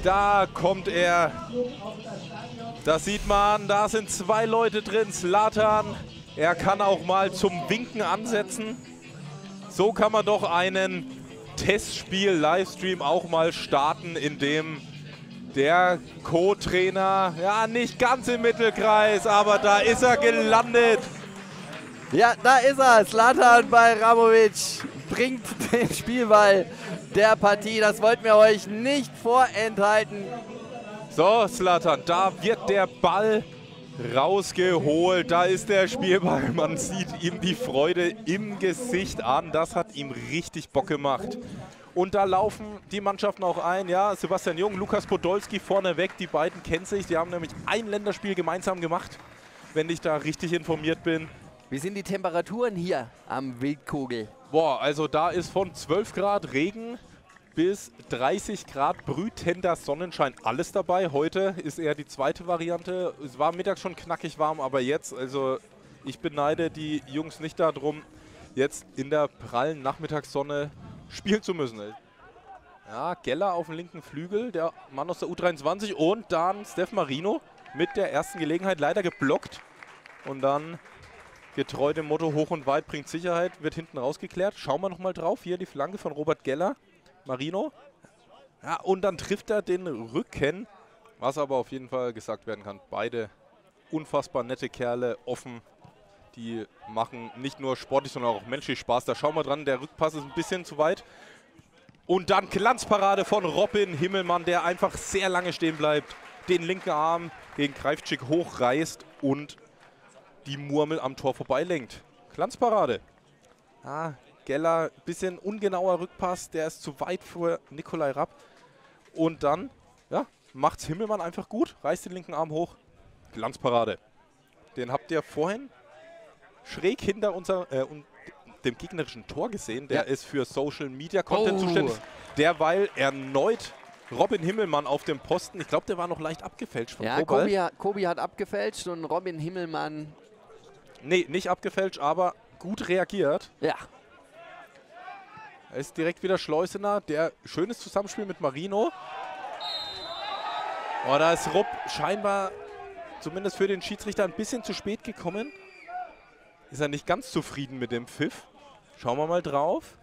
Da kommt er. Das sieht man, da sind 2 Leute drin. Zlatan, er kann auch mal zum Winken ansetzen. So kann man doch einen Testspiel-Livestream auch mal starten, in dem der Co-Trainer, ja, nicht ganz im Mittelkreis, aber da ist er gelandet. Ja, da ist er. Zlatan Bajramovic bringt den Spielball der Partie. Das wollten wir euch nicht vorenthalten. So, Zlatan, da wird der Ball rausgeholt. Da ist der Spielball. Man sieht ihm die Freude im Gesicht an. Das hat ihm richtig Bock gemacht. Und da laufen die Mannschaften auch ein. Ja, Sebastian Jung, Lukas Podolski vorneweg. Die beiden kennen sich. Die haben nämlich ein Länderspiel gemeinsam gemacht, wenn ich da richtig informiert bin. Wie sind die Temperaturen hier am Wildkogel? Boah, also da ist von 12 Grad Regen bis 30 Grad brütender Sonnenschein alles dabei. Heute ist eher die zweite Variante. Es war mittags schon knackig warm, aber jetzt, also ich beneide die Jungs nicht darum, jetzt in der prallen Nachmittagssonne spielen zu müssen. Ja, Geller auf dem linken Flügel, der Mann aus der U23 und dann Steph Marino mit der ersten Gelegenheit leider geblockt. Und dann getreu dem Motto hoch und weit bringt Sicherheit, wird hinten rausgeklärt. Schauen wir nochmal drauf, hier die Flanke von Robert Geller. Marino. Ja, und dann trifft er den Rücken, was aber auf jeden Fall gesagt werden kann. Beide unfassbar nette Kerle, offen. Die machen nicht nur sportlich, sondern auch menschlich Spaß. Da schauen wir dran, der Rückpass ist ein bisschen zu weit. Und dann Glanzparade von Robin Himmelmann, der einfach sehr lange stehen bleibt. Den linken Arm gegen Kreifczyk hochreißt und die Murmel am Tor vorbeilenkt. Glanzparade. Ah, Geller, bisschen ungenauer Rückpass, der ist zu weit für Nikolai Rapp. Und dann, ja, macht's Himmelmann einfach gut, reißt den linken Arm hoch. Glanzparade. Den habt ihr vorhin schräg hinter dem gegnerischen Tor gesehen. Der ist für Social Media Content zuständig. Derweil erneut Robin Himmelmann auf dem Posten. Ich glaube, der war noch leicht abgefälscht von Kobal. Ja, Kobi hat abgefälscht und Robin Himmelmann... Nee, nicht abgefälscht, aber gut reagiert. Ja. Er ist direkt wieder Schleusener. Der schönes Zusammenspiel mit Marino. Oh, da ist Rupp scheinbar, zumindest für den Schiedsrichter, ein bisschen zu spät gekommen. Ist er nicht ganz zufrieden mit dem Pfiff. Schauen wir mal drauf.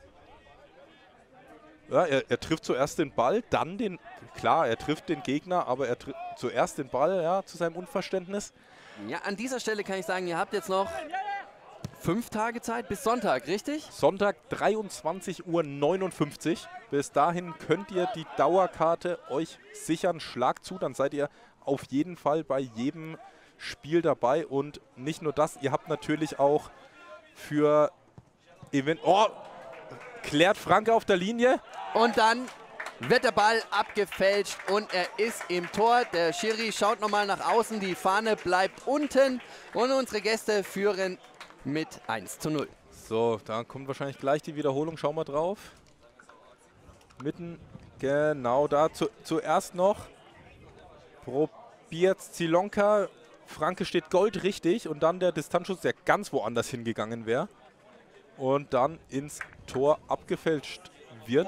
Ja, er trifft zuerst den Ball, dann den... Klar, er trifft den Gegner, aber er trifft zuerst den Ball, ja, zu seinem Unverständnis. Ja, an dieser Stelle kann ich sagen, ihr habt jetzt noch 5 Tage Zeit bis Sonntag, richtig? Sonntag 23:59 Uhr. Bis dahin könnt ihr die Dauerkarte euch sichern. Schlag zu, dann seid ihr auf jeden Fall bei jedem Spiel dabei. Und nicht nur das, ihr habt natürlich auch für Event... Oh, klärt Franke auf der Linie. Und dann wird der Ball abgefälscht und er ist im Tor. Der Schiri schaut nochmal nach außen, die Fahne bleibt unten und unsere Gäste führen mit 1:0. So, da kommt wahrscheinlich gleich die Wiederholung. Schauen wir drauf. Mitten, genau da. Zuerst noch probiert Zilonka. Franke steht goldrichtig und dann der Distanzschuss, der ganz woanders hingegangen wäre. Und dann ins Tor abgefälscht wird.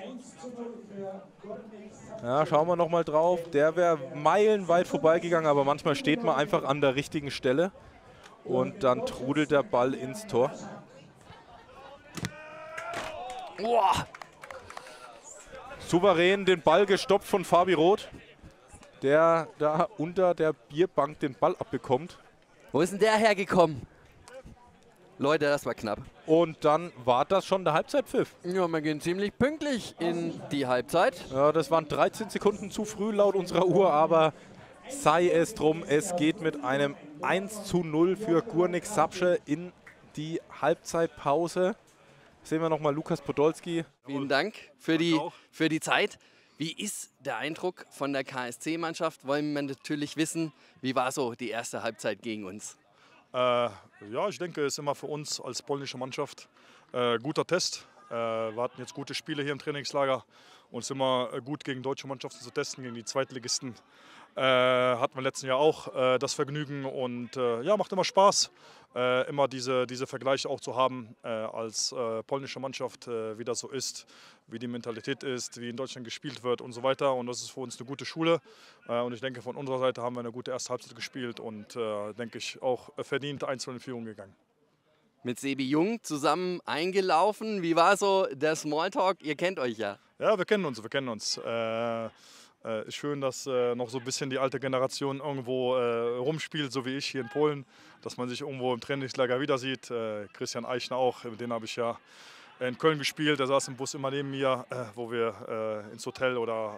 Ja, schauen wir nochmal drauf. Der wäre meilenweit vorbeigegangen, aber manchmal steht man einfach an der richtigen Stelle. Und dann trudelt der Ball ins Tor. Boah. Souverän den Ball gestoppt von Fabi Roth, der da unter der Bierbank den Ball abbekommt. Wo ist denn der hergekommen? Leute, das war knapp. Und dann war das schon der Halbzeitpfiff. Ja, wir gehen ziemlich pünktlich in die Halbzeit. Ja, das waren 13 Sekunden zu früh laut unserer Uhr, aber sei es drum. Es geht mit einem 1:0 für Górnik Zabrze in die Halbzeitpause. Sehen wir nochmal Lukas Podolski. Vielen Dank für die Zeit. Wie ist der Eindruck von der KSC-Mannschaft? Wollen wir natürlich wissen, wie war so die erste Halbzeit gegen uns? Ja, ich denke, es ist immer für uns als polnische Mannschaft guter Test. Wir hatten jetzt gute Spiele hier im Trainingslager Und es ist immer gut, gegen deutsche Mannschaften zu testen, gegen die Zweitligisten. Hatten wir im letzten Jahr auch das Vergnügen und ja, macht immer Spaß, immer diese Vergleiche auch zu haben als polnische Mannschaft, wie das so ist, wie die Mentalität ist, wie in Deutschland gespielt wird und so weiter. Und das ist für uns eine gute Schule. Und ich denke, von unserer Seite haben wir eine gute erste Halbzeit gespielt und denke ich auch verdient 1-0 in Führung gegangen. Mit Sebi Jung zusammen eingelaufen. Wie war so der Smalltalk? Ihr kennt euch ja. Ja, wir kennen uns, wir kennen uns. Ist schön, dass noch so ein bisschen die alte Generation irgendwo rumspielt, so wie ich hier in Polen, dass man sich irgendwo im Trainingslager wieder sieht. Christian Eichner auch, mit dem habe ich ja in Köln gespielt. Der saß im Bus immer neben mir, wo wir ins Hotel oder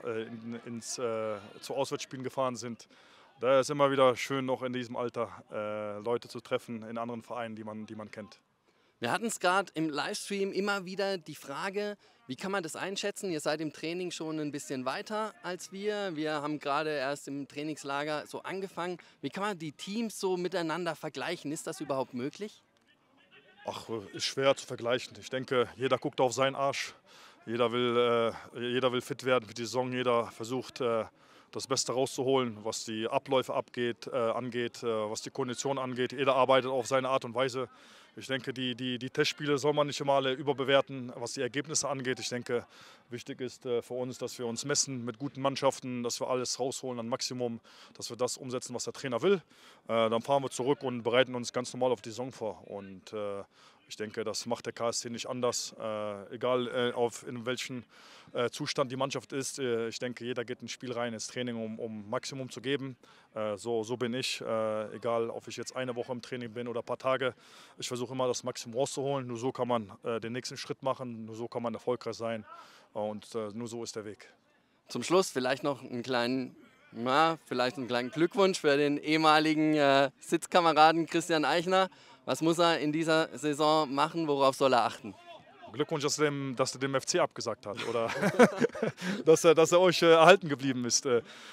zu Auswärtsspielen gefahren sind. Da ist immer wieder schön, noch in diesem Alter Leute zu treffen in anderen Vereinen, die man kennt. Wir hatten es gerade im Livestream immer wieder die Frage, wie kann man das einschätzen? Ihr seid im Training schon ein bisschen weiter als wir. Wir haben gerade erst im Trainingslager so angefangen. Wie kann man die Teams so miteinander vergleichen? Ist das überhaupt möglich? Ach, ist schwer zu vergleichen. Ich denke, jeder guckt auf seinen Arsch. Jeder will fit werden für die Saison. Jeder versucht, das Beste rauszuholen, was die Abläufe angeht, was die Kondition angeht. Jeder arbeitet auf seine Art und Weise. Ich denke, die Testspiele soll man nicht immer alle überbewerten, was die Ergebnisse angeht. Ich denke, wichtig ist für uns, dass wir uns messen mit guten Mannschaften, dass wir alles rausholen an Maximum, dass wir das umsetzen, was der Trainer will. Dann fahren wir zurück und bereiten uns ganz normal auf die Saison vor. Und ich denke, das macht der KSC nicht anders, egal in welchem Zustand die Mannschaft ist. Ich denke, jeder geht ins Spiel rein, ins Training, um Maximum zu geben. So bin ich, egal ob ich jetzt eine Woche im Training bin oder ein paar Tage. Ich versuche immer das Maximum rauszuholen. Nur so kann man den nächsten Schritt machen, nur so kann man erfolgreich sein und nur so ist der Weg. Zum Schluss vielleicht noch einen kleinen Glückwunsch für den ehemaligen Sitzkameraden Christian Eichner. Was muss er in dieser Saison machen? Worauf soll er achten? Glückwunsch, dass er dem FC abgesagt hat oder dass er euch erhalten geblieben ist.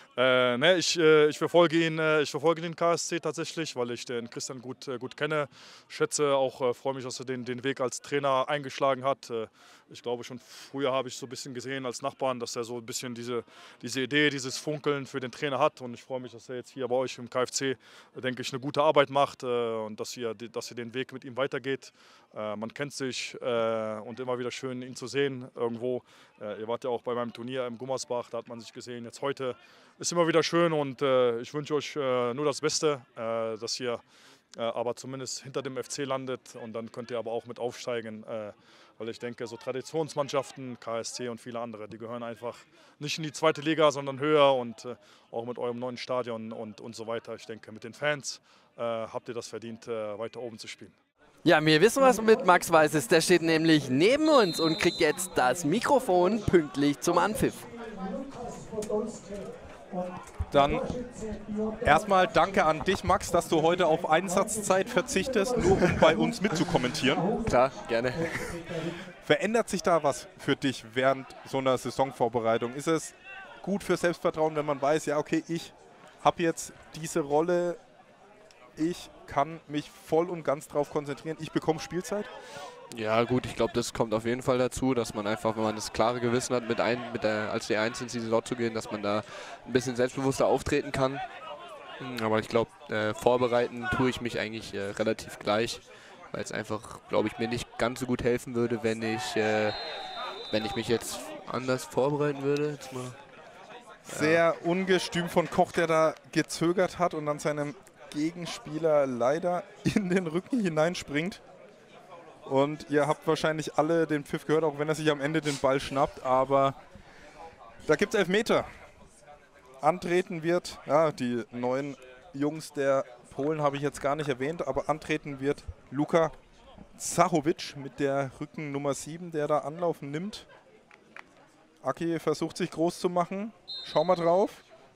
Ich verfolge den KSC tatsächlich, weil ich den Christian gut kenne, schätze auch, freue mich, dass er den Weg als Trainer eingeschlagen hat. Ich glaube, schon früher habe ich so ein bisschen gesehen als Nachbarn, dass er so ein bisschen diese Idee, dieses Funkeln für den Trainer hat. Und ich freue mich, dass er jetzt hier bei euch im KFC, denke ich, eine gute Arbeit macht und dass ihr den Weg mit ihm weitergeht. Man kennt sich und immer wieder schön, ihn zu sehen irgendwo. Ihr wart ja auch bei meinem Turnier im Gummersbach, da hat man sich gesehen. Jetzt heute ist immer wieder schön und ich wünsche euch nur das Beste, dass ihr aber zumindest hinter dem FC landet und dann könnt ihr aber auch mit aufsteigen, weil ich denke, so Traditionsmannschaften, KSC und viele andere, die gehören einfach nicht in die zweite Liga, sondern höher und auch mit eurem neuen Stadion und so weiter. Ich denke, mit den Fans habt ihr das verdient, weiter oben zu spielen. Ja, wir wissen, was mit Max Weiß ist. Der steht nämlich neben uns und kriegt jetzt das Mikrofon pünktlich zum Anpfiff. Dann erstmal danke an dich, Max, dass du heute auf Einsatzzeit verzichtest, nur um bei uns mitzukommentieren. Klar, gerne. Verändert sich da was für dich während so einer Saisonvorbereitung? Ist es gut für Selbstvertrauen, wenn man weiß, ja okay, ich habe jetzt diese Rolle, ich kann mich voll und ganz darauf konzentrieren, ich bekomme Spielzeit? Ja gut, ich glaube, das kommt auf jeden Fall dazu, dass man einfach, wenn man das klare Gewissen hat, als die Eins in die Saison zu gehen, dass man da ein bisschen selbstbewusster auftreten kann. Aber ich glaube, vorbereiten tue ich mich eigentlich relativ gleich, weil es einfach, glaube ich, mir nicht ganz so gut helfen würde, wenn ich mich jetzt anders vorbereiten würde. Jetzt mal. Sehr ungestüm von Koch, der da gezögert hat und dann seinem Gegenspieler leider in den Rücken hineinspringt. Und ihr habt wahrscheinlich alle den Pfiff gehört, auch wenn er sich am Ende den Ball schnappt. Aber da gibt es Elfmeter. Antreten wird, ja, die neuen Jungs der Polen habe ich jetzt gar nicht erwähnt, aber antreten wird Luka Zachowicz mit der Rückennummer 7, der da Anlauf nimmt. Aki versucht sich groß zu machen. Schau mal drauf.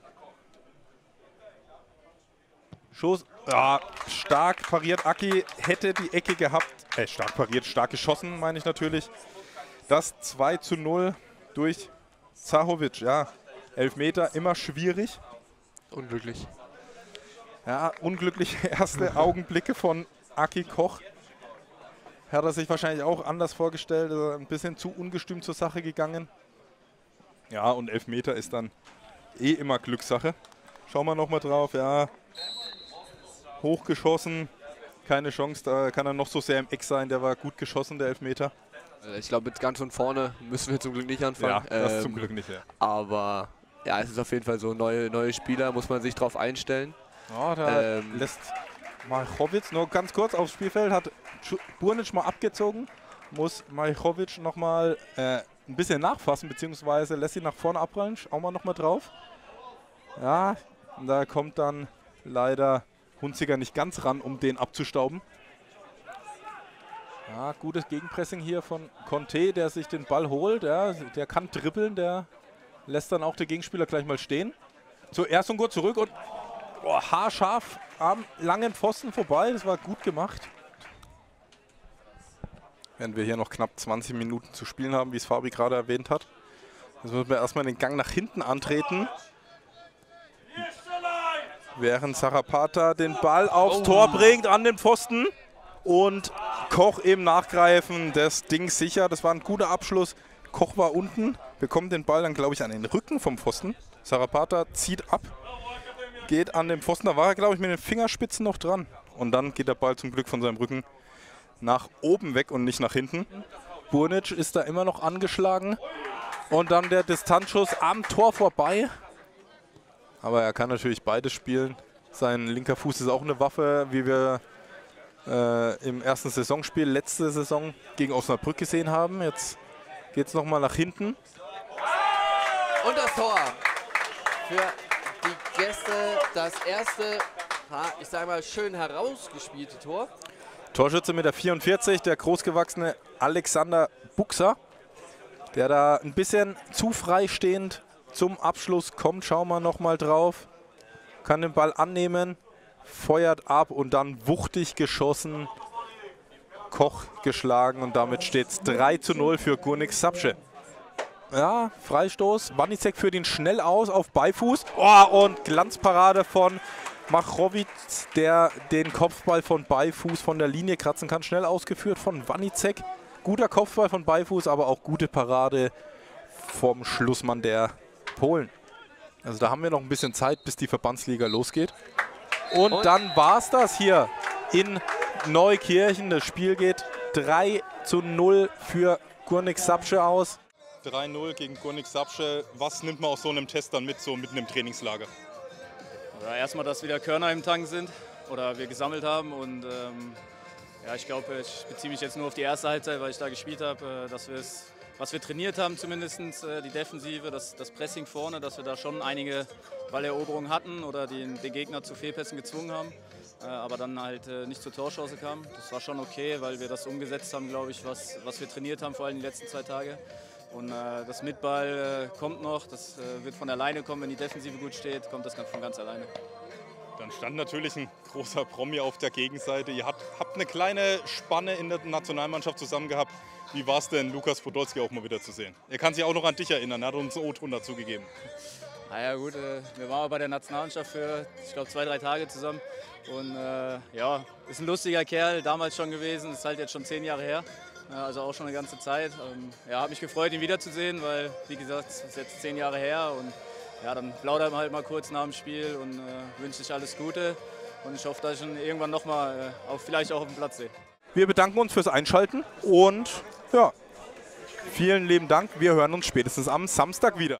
Schuss, ja, stark pariert. Aki hätte die Ecke gehabt. Stark pariert, stark geschossen, meine ich natürlich. Das 2:0 durch Zachowicz. Ja, Elfmeter, immer schwierig. Unglücklich. Ja, unglückliche erste Augenblicke von Aki Koch. Hat er sich wahrscheinlich auch anders vorgestellt. Ein bisschen zu ungestüm zur Sache gegangen. Ja, und Elfmeter ist dann eh immer Glückssache. Schauen wir nochmal drauf, ja. Hochgeschossen, keine Chance, da kann er noch so sehr im Eck sein, der war gut geschossen, der Elfmeter. Ich glaube, jetzt ganz von vorne müssen wir zum Glück nicht anfangen. Ja, das zum Glück nicht, ja. Aber ja, es ist auf jeden Fall so, neue Spieler, muss man sich drauf einstellen. Ja, da lässt Majchowicz nur ganz kurz aufs Spielfeld, hat Burnic mal abgezogen, muss Majchowicz nochmal ein bisschen nachfassen, beziehungsweise lässt ihn nach vorne abprallen. Schauen wir nochmal drauf. Ja, da kommt dann leider Hunziker nicht ganz ran, um den abzustauben. Ja, gutes Gegenpressing hier von Conte, der sich den Ball holt. Ja, der kann dribbeln, der lässt dann auch den Gegenspieler gleich mal stehen. Zuerst und gut zurück und haarscharf am langen Pfosten vorbei. Das war gut gemacht. Während wir hier noch knapp 20 Minuten zu spielen haben, wie es Fabi gerade erwähnt hat. Jetzt müssen wir erstmal den Gang nach hinten antreten. Während Zarapata den Ball aufs Tor bringt, an den Pfosten. Und Koch im Nachgreifen das Ding sicher. Das war ein guter Abschluss. Koch war unten, bekommt den Ball dann, glaube ich, an den Rücken vom Pfosten. Zarapata zieht ab, geht an den Pfosten. Da war er, glaube ich, mit den Fingerspitzen noch dran. Und dann geht der Ball zum Glück von seinem Rücken nach oben weg und nicht nach hinten. Burnic ist da immer noch angeschlagen. Und dann der Distanzschuss am Tor vorbei. Aber er kann natürlich beides spielen. Sein linker Fuß ist auch eine Waffe, wie wir im ersten Saisonspiel letzte Saison gegen Osnabrück gesehen haben. Jetzt geht es nochmal nach hinten. Und das Tor für die Gäste. Das erste, ich sage mal, schön herausgespielte Tor. Torschütze mit der 44, der großgewachsene Alexander Buxer, der da ein bisschen zu freistehend zum Abschluss kommt. Schauen wir nochmal drauf. Kann den Ball annehmen, feuert ab und dann wuchtig geschossen. Koch geschlagen und damit steht es 3:0 für Gurnik Zabrze. Ja, Freistoß. Wanicek führt ihn schnell aus auf Beifuß. Oh, und Glanzparade von Majchowicz, der den Kopfball von Beifuß von der Linie kratzen kann. Schnell ausgeführt von Wanicek. Guter Kopfball von Beifuß, aber auch gute Parade vom Schlussmann der Polen. Also da haben wir noch ein bisschen Zeit, bis die Verbandsliga losgeht. Und dann war es das hier in Neukirchen. Das Spiel geht 3:0 für Gurnik Zabrze aus. 3:0 gegen Gurnik Zabrze. Was nimmt man aus so einem Test dann mit, so mitten im Trainingslager? Ja, erstmal, dass wieder Körner im Tank sind oder wir gesammelt haben. Und ja, ich glaube, ich beziehe mich jetzt nur auf die erste Halbzeit, weil ich da gespielt habe, dass wir es, was wir trainiert haben, zumindest die Defensive, das Pressing vorne, dass wir da schon einige Balleroberungen hatten oder den Gegner zu Fehlpässen gezwungen haben, aber dann halt nicht zur Torchance kam. Das war schon okay, weil wir das umgesetzt haben, glaube ich, was wir trainiert haben, vor allem die letzten 2 Tage. Und das Mitball kommt noch, das wird von alleine kommen, wenn die Defensive gut steht, kommt das von ganz alleine. Dann stand natürlich ein großer Promi auf der Gegenseite. Ihr habt eine kleine Spanne in der Nationalmannschaft zusammen gehabt. Wie war es denn, Lukas Podolski auch mal wieder zu sehen? Er kann sich auch noch an dich erinnern, er hat uns einen O-Ton dazu gegeben. Naja gut, wir waren bei der Nationalmannschaft für, ich glaube, 2-3 Tage zusammen. Und ja, ist ein lustiger Kerl, damals schon gewesen, ist halt jetzt schon 10 Jahre her. Also auch schon eine ganze Zeit. Ja, habe mich gefreut, ihn wiederzusehen, weil, wie gesagt, es ist jetzt 10 Jahre her. Und ja, dann plaudern wir halt mal kurz nach dem Spiel und wünsche ich alles Gute. Und ich hoffe, dass ich ihn irgendwann nochmal vielleicht auch auf dem Platz sehe. Wir bedanken uns fürs Einschalten und ja, vielen lieben Dank. Wir hören uns spätestens am Samstag wieder.